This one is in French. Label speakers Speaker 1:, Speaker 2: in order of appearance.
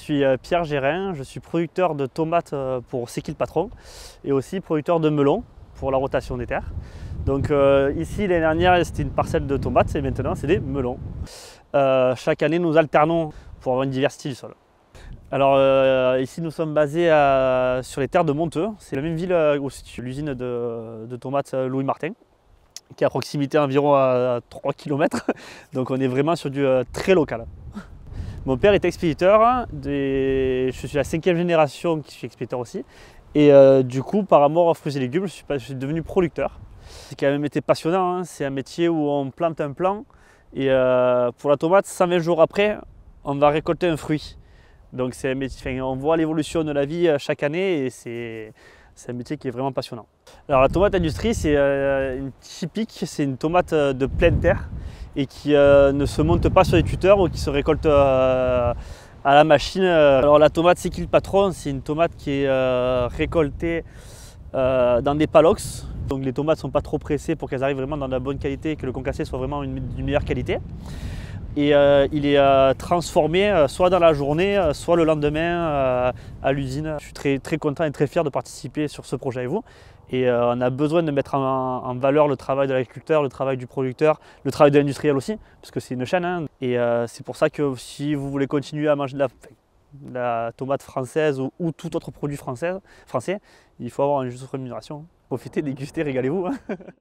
Speaker 1: suis Pierre Gérin, je suis producteur de tomates pour C'est qui le patron et aussi producteur de melons pour la rotation des terres. Donc ici l'année dernière c'était une parcelle de tomates et maintenant c'est des melons. Chaque année nous alternons pour avoir une diversité du sol. Alors ici nous sommes basés sur les terres de Monteux, c'est la même ville où se situe l'usine de tomates Louis Martin, qui est à proximité environ à 3 km, donc on est vraiment sur du très local. Mon père est expéditeur, je suis la 5e génération qui suis expéditeur aussi, et du coup par amour aux fruits et légumes je suis devenu producteur. C'est quand même été passionnant, hein. C'est un métier où on plante un plant et pour la tomate 120 jours après on va récolter un fruit. Donc c'est un métier, on voit l'évolution de la vie chaque année et c'est un métier qui est vraiment passionnant. Alors la tomate industrie c'est typique, c'est une tomate de pleine terre et qui ne se monte pas sur les tuteurs ou qui se récolte à la machine. Alors la tomate C'est qui le patron, c'est une tomate qui est récoltée dans des palox. Donc les tomates ne sont pas trop pressées pour qu'elles arrivent vraiment dans de la bonne qualité et que le concassé soit vraiment d'une meilleure qualité. Et il est transformé soit dans la journée, soit le lendemain à l'usine. Je suis très content et très fier de participer sur ce projet avec vous. Et on a besoin de mettre en valeur le travail de l'agriculteur, le travail du producteur, le travail de l'industriel aussi, parce que c'est une chaîne. Hein. Et c'est pour ça que si vous voulez continuer à manger de la tomate française ou tout autre produit français, il faut avoir une juste rémunération. Profitez, dégustez, régalez-vous. Hein.